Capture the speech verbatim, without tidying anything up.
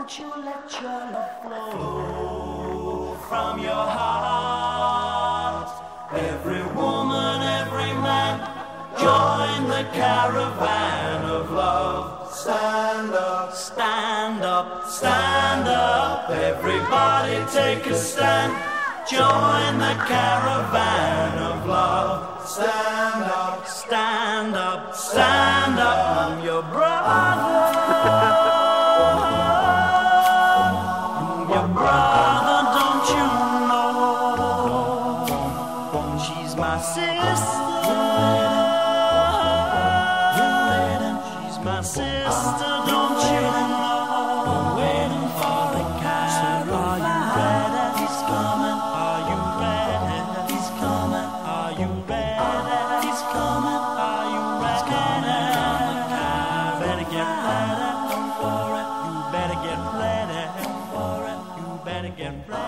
Won't you let your love flow from your heart? Every woman, every man, join the caravan of love. Stand up, stand up, stand up. Everybody take a stand. Join the caravan of love. Stand up, stand up, stand up. I'm your brother. Your brother, don't you know? She's my sister. She's my sister, don't you know? Waiting for the caravan. Are you ready? He's coming. Are you ready? He's coming. Are you ready? He's coming. Are you ready? Better get ready for it. You better get ready for it. You better get ready.